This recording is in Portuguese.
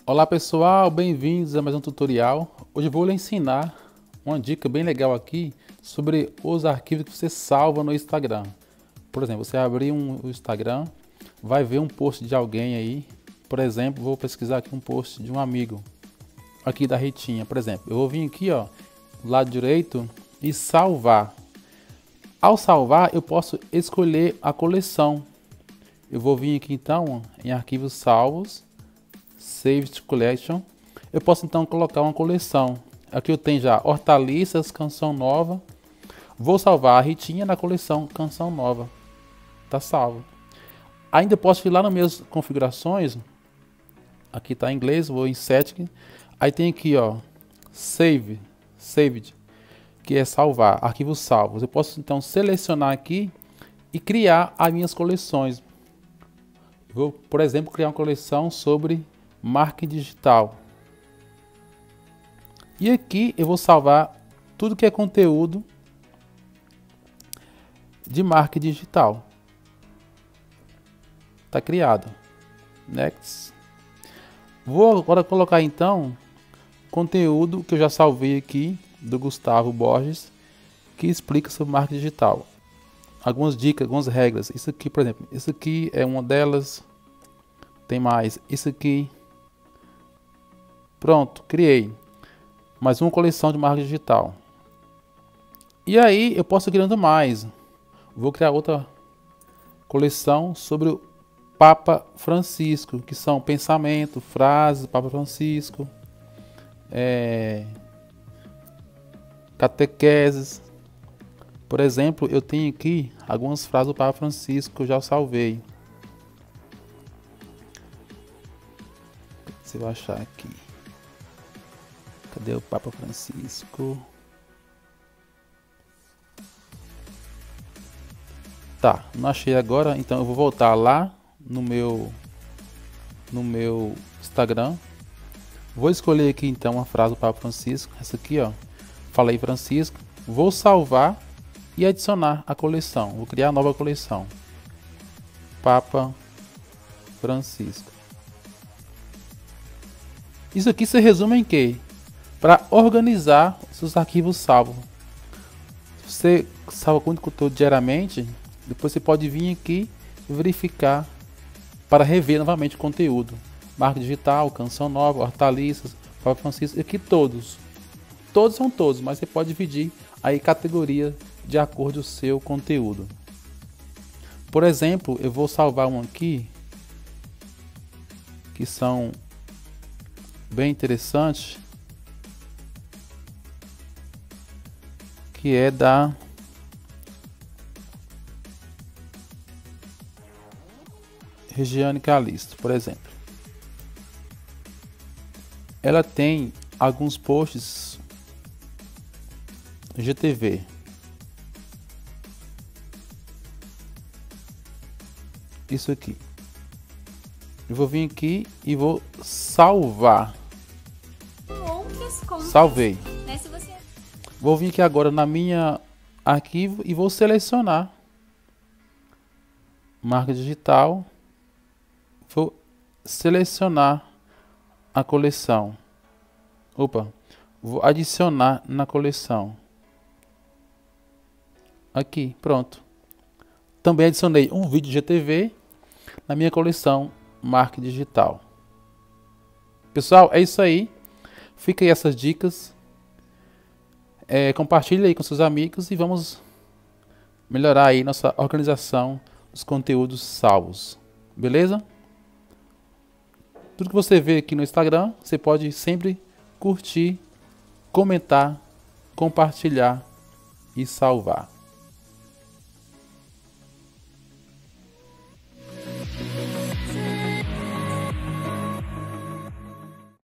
Olá pessoal, bem-vindos a mais um tutorial. Hoje eu vou lhe ensinar uma dica bem legal aqui sobre os arquivos que você salva no Instagram. Por exemplo, você abrir o Instagram, vai ver um post de alguém aí. Por exemplo, vou pesquisar aqui um post de um amigo aqui da Ritinha, por exemplo. Eu vou vir aqui, ó, do lado direito e salvar. Ao salvar, eu posso escolher a coleção. Eu vou vir aqui então em arquivos salvos, Saved Collection. Eu posso então colocar uma coleção. Aqui eu tenho já hortaliças, canção nova. Vou salvar a Ritinha na coleção canção nova. Tá salvo. Ainda posso ir lá nas minhas configurações. Aqui está em inglês, vou em Settings. Aí tem aqui, ó, Saved, que é salvar, arquivos salvos. Eu posso então selecionar aqui e criar as minhas coleções. Vou, por exemplo, criar uma coleção sobre marketing digital. E aqui eu vou salvar tudo que é conteúdo de marketing digital. Está criado. Next. Vou agora colocar então conteúdo que eu já salvei aqui do Gustavo Borges, que explica sobre marketing digital. Algumas dicas, algumas regras. Isso aqui, por exemplo, isso aqui é uma delas. Tem mais. Isso aqui. Pronto, criei mais uma coleção de marketing digital. E aí eu posso ir criando mais. Vou criar outra coleção sobre o Papa Francisco, que são pensamento, frases do Papa Francisco, catequeses. Por exemplo, eu tenho aqui algumas frases do Papa Francisco que eu já salvei. Você vai achar aqui. Cadê o Papa Francisco? Tá, não achei agora, então eu vou voltar lá no meu Instagram. Vou escolher aqui então uma frase do Papa Francisco, essa aqui, ó. Falei Francisco. Vou salvar e adicionar a coleção. Vou criar a nova coleção. Papa Francisco. Isso aqui se resume em quê? Para organizar seus arquivos salvos. Você salva conteúdo diariamente, depois você pode vir aqui e verificar para rever novamente o conteúdo. Marca digital, canção nova, hortaliças, Papa Francisco, aqui todos. Todos são todos, mas você pode dividir aí categoria de acordo com o seu conteúdo. Por exemplo, eu vou salvar um aqui que são bem interessantes, que é da Regiane Calisto, por exemplo. Ela tem alguns posts GTV. Isso aqui. Eu vou vir aqui e vou salvar. Salvei. Vou vir aqui agora na minha arquivo e vou selecionar marca digital. Vou selecionar a coleção. Opa, vou adicionar na coleção. Aqui, pronto. Também adicionei um vídeo GTV na minha coleção marca digital. Pessoal, é isso aí. Fica aí essas dicas. Compartilhe aí com seus amigos e vamos melhorar aí nossa organização dos conteúdos salvos. Beleza? Tudo que você vê aqui no Instagram, você pode sempre curtir, comentar, compartilhar e salvar.